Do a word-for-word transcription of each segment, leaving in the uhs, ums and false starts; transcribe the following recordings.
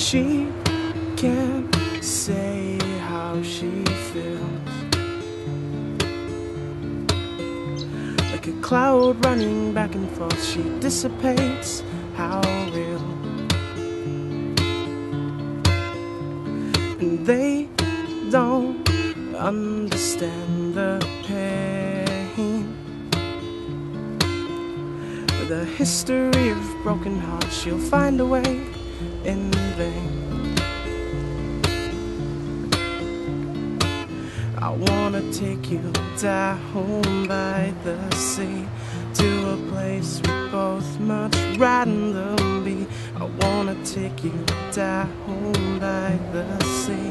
She can't say how she feels, like a cloud running back and forth. She dissipates how real, and they don't understand the pain, the history of broken hearts. She'll find a way in vain. I wanna take you down by the sea, to a place we both much rather be. I wanna take you down by the sea.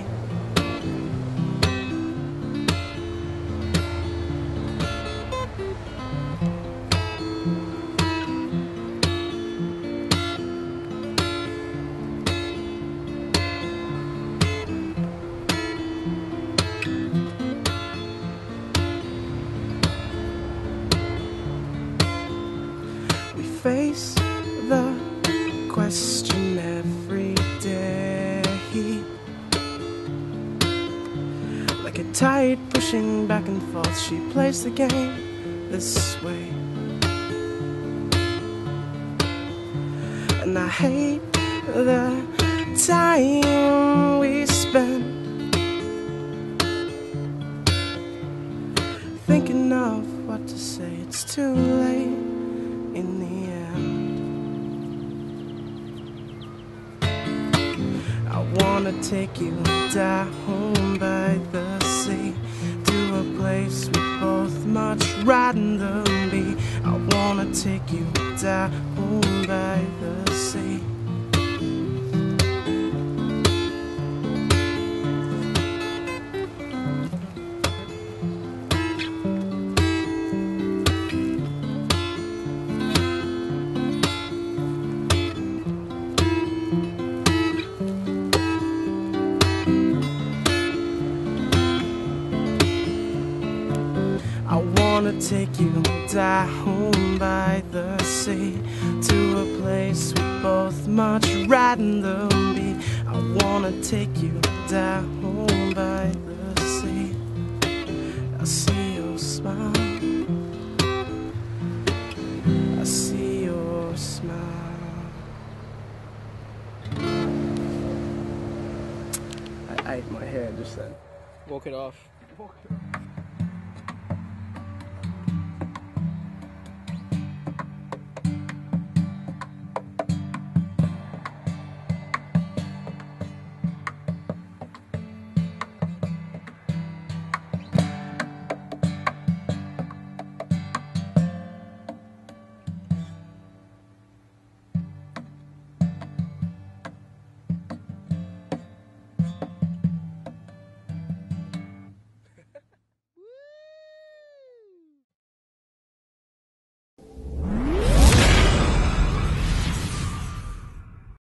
Face the question every day, like a tide pushing back and forth. She plays the game this way, and I hate the time we spend thinking of what to say. It's too late in the end. I wanna take you down by the sea, to a place we both much rather be. I wanna take you down by the sea. I wanna take you down by the sea, to a place we both much rather be. I wanna take you down by the sea. I see your smile, I see your smile. I ate my hair just then. Walk it off. Walk it off.